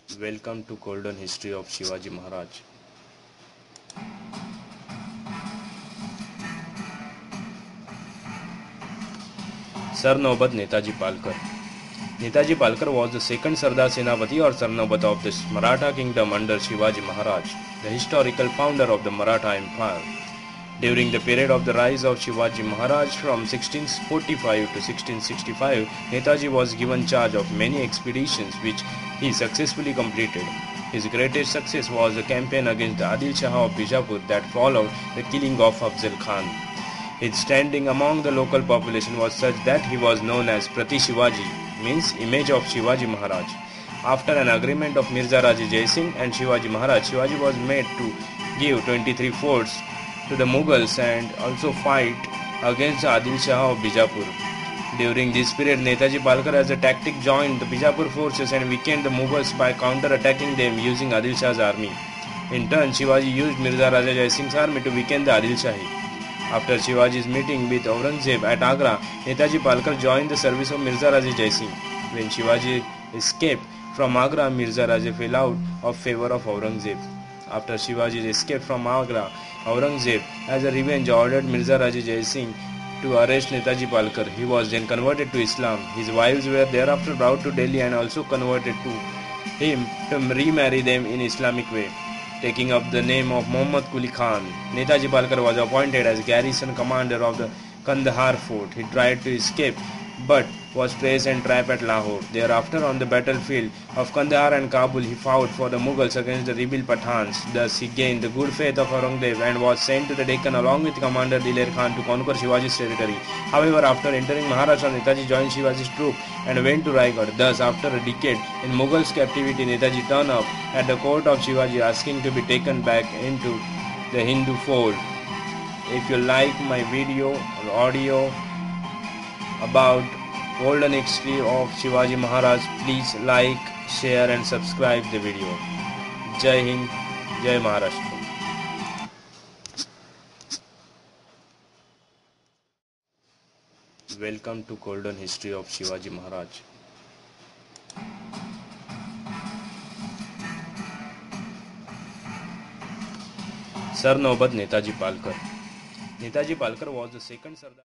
Welcome to Golden History of Shivaji Maharaj. Sarnaubat Netaji Palkar. Netaji Palkar was the second Sardar Senapati or Sarnaubat of the Maratha kingdom under Shivaji Maharaj, the historical founder of the Maratha Empire. During the period of the rise of Shivaji Maharaj from 1645 to 1665, Netaji was given charge of many expeditions which he successfully completed. His greatest success was the campaign against the Adilshah of Bijapur that followed the killing of Afzal Khan. His standing among the local population was such that he was known as Prati Shivaji, means image of Shivaji Maharaj. After an agreement of Mirza Raja Jaisingh and Shivaji Maharaj, Shivaji was made to give 23 forts to the Mughals and also fight against the Adilshah of Bijapur. During this period, Netaji Palkar as a tactic joined the Bijapur forces and weakened the Mughals by counter-attacking them using Adilshah's army. In turn, Shivaji used Mirza Raja Jaisingh's army to weaken the Adilshahi. After Shivaji's meeting with Aurangzeb at Agra, Netaji Palkar joined the service of Mirza Raja Jaisingh. When Shivaji escaped from Agra, Mirza Raje fell out of favour of Aurangzeb. After Shivaji's escape from Agra, Aurangzeb, as a revenge, ordered Mirza Raja Jaisingh to arrest Netaji Palkar. He was then converted to Islam. His wives were thereafter brought to Delhi and also converted to him to remarry them in Islamic way. Taking up the name of Muhammad Quli Khan, Netaji Palkar was appointed as garrison commander of the Kandahar fort. He tried to escape but was traced and trapped at Lahore. Thereafter, on the battlefield of Kandahar and Kabul, he fought for the Mughals against the rebel Pathans. Thus, he gained the good faith of Aurangzeb and was sent to the Deccan along with Commander Diler Khan to conquer Shivaji's territory. However, after entering Maharashtra, Netaji joined Shivaji's troop and went to Raigad. Thus, after a decade in Mughals' captivity, Netaji turned up at the court of Shivaji asking to be taken back into the Hindu fold. If you like my video or audio about golden history of Shivaji Maharaj, please like, share and subscribe the video. Jai Hind, Jai Maharashtra. Welcome to Golden History of Shivaji Maharaj. Sarnaubat Netaji Palkar. Netaji Palkar was the second Sardar.